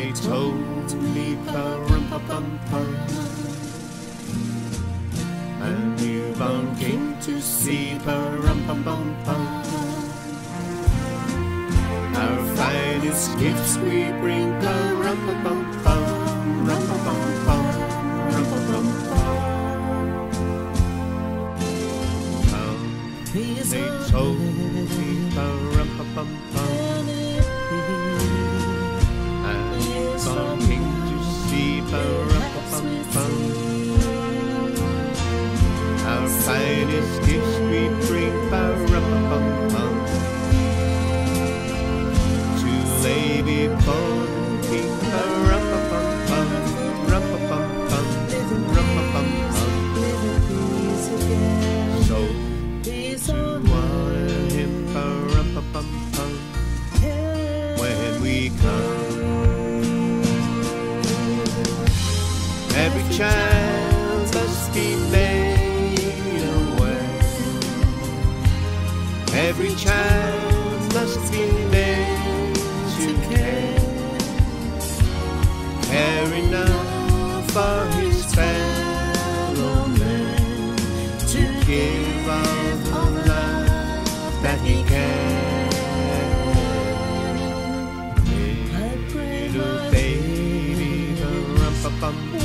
They told me pa-rum-pa-pum-pum, a newborn king to see pa-rum-pa-pum-pum. Our finest gifts we bring pa-rum-pa-pum-pum, rum-pa-pum-pum, rum-pa-pum-pum. They told me pa-rum-pa-pum-pum, our finest gifts we bring pa-rum-pa-pum-pum, to lay before the king pa-rum-pa-pum-pum, rum-pa-pum-pum, rum-pa-pum-pum. So to honor him pa-rum-pa-pum-pum, when we come, every child must be made aware. Every child must be made to care. Care enough for his fellow man, to give all the love that he can. Little baby, the rum-pa-pum.